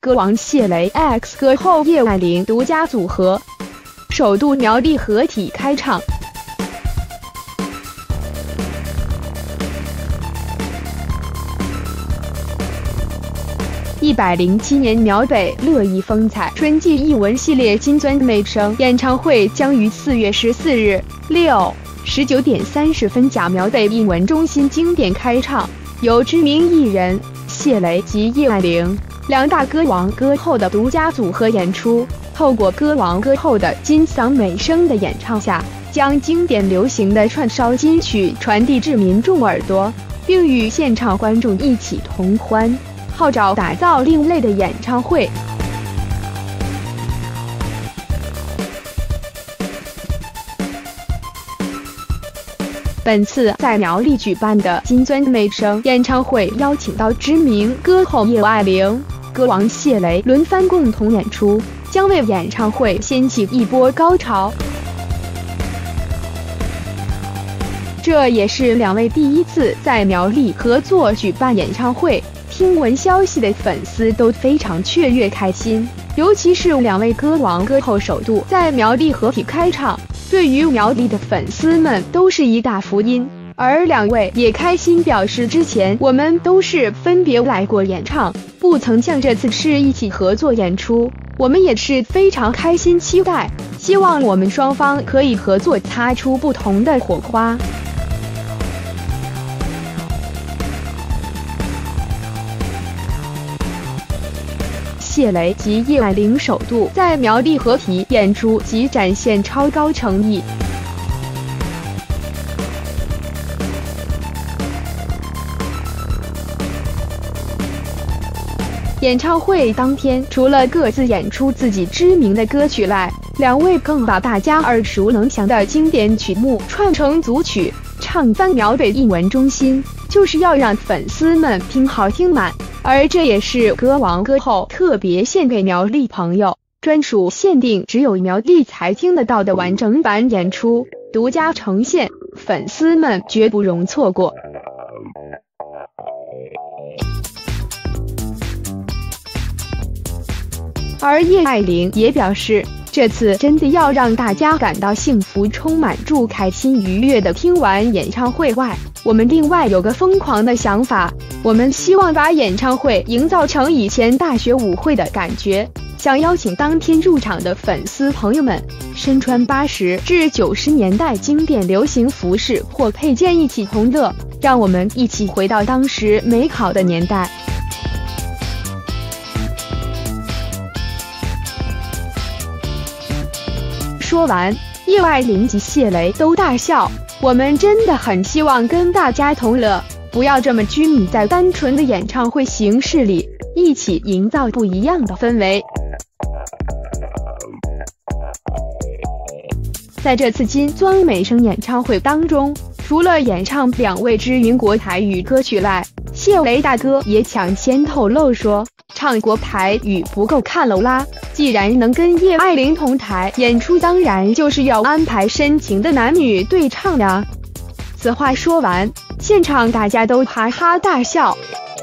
歌王谢雷 X 歌后叶璦菱独家组合，首度苗栗合体开唱。107年苗北乐意风采春季艺文系列金钻美声演唱会将于4月14日6、19点30分甲苗北艺文中心经典开唱，由知名艺人谢雷及叶璦菱两大歌王歌后的独家组合演出。透过歌王歌后的金嗓美声的演唱下，将经典流行的串烧金曲传递至民众耳朵，并与现场观众一起同欢，号召打造另类的演唱会。本次在苗栗举办的金钻美声演唱会，邀请到知名歌后叶璦菱、歌王谢雷轮番共同演出，将为演唱会掀起一波高潮。这也是两位第一次在苗栗合作举办演唱会，听闻消息的粉丝都非常雀跃开心，尤其是两位歌王歌后首度在苗栗合体开唱，对于苗栗的粉丝们都是一大福音。而两位也开心表示，之前我们都是分别来过演唱，不曾像这次是一起合作演出，我们也是非常开心期待，希望我们双方可以合作擦出不同的火花。谢雷及叶璦菱首度在苗栗合体演出，即展现超高诚意。演唱会当天，除了各自演出自己知名的歌曲外，两位更把大家耳熟能详的经典曲目串成组曲，唱翻苗北艺文中心，就是要让粉丝们听好听满。而这也是歌王歌后特别献给苗栗朋友，专属限定只有苗栗才听得到的完整版演出，独家呈现，粉丝们绝不容错过。而叶璦菱也表示，这次真的要让大家感到幸福，充满住开心愉悦的。听完演唱会外，我们另外有个疯狂的想法，我们希望把演唱会营造成以前大学舞会的感觉，想邀请当天入场的粉丝朋友们身穿80至90年代经典流行服饰或配件一起同乐，让我们一起回到当时美好的年代。说完，叶璦菱及谢雷都大笑，我们真的很希望跟大家同乐，不要这么拘泥在单纯的演唱会形式里，一起营造不一样的氛围。在这次金钻美声演唱会当中，除了演唱两位知名国台语歌曲外，谢雷大哥也抢先透露说，唱国台语不够看了啦，既然能跟叶璦菱同台演出，当然就是要安排深情的男女对唱呀。此话说完，现场大家都哈哈大笑。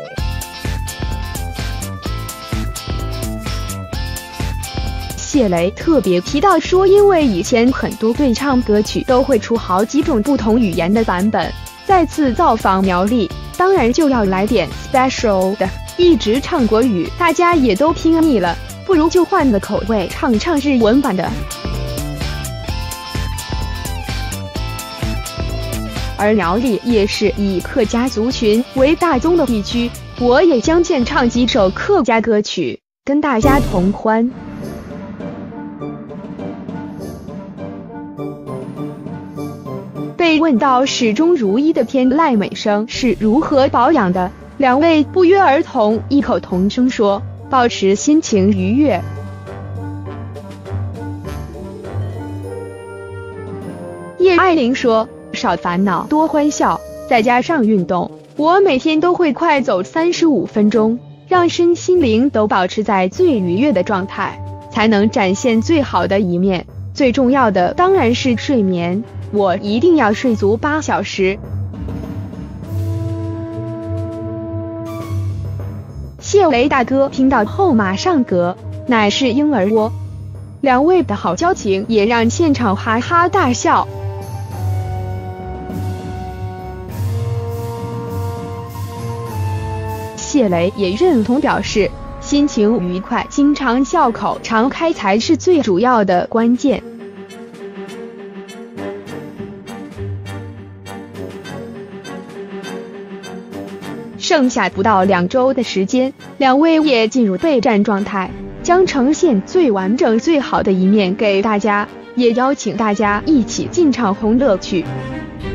谢雷特别提到说，因为以前很多对唱歌曲都会出好几种不同语言的版本，再次造访苗栗，当然就要来点 special 的，一直唱国语大家也都听腻了，不如就换个口味唱唱日文版的。而苗栗也是以客家族群为大宗的地区，我也将献唱几首客家歌曲，跟大家同欢。被问到始终如一的天籁美声是如何保养的，两位不约而同异口同声说，保持心情愉悦。叶璦菱说，少烦恼多欢笑，再加上运动，我每天都会快走35分钟，让身心灵都保持在最愉悦的状态，才能展现最好的一面。最重要的当然是睡眠，我一定要睡足8小时。 谢雷大哥听到后马上嗝，乃是婴儿窝。两位的好交情也让现场哈哈大笑。谢雷也认同表示，心情愉快，经常笑口常开才是最主要的关键。剩下不到2周的时间，两位也进入备战状态，将呈现最完整最好的一面给大家，也邀请大家一起进场红乐趣。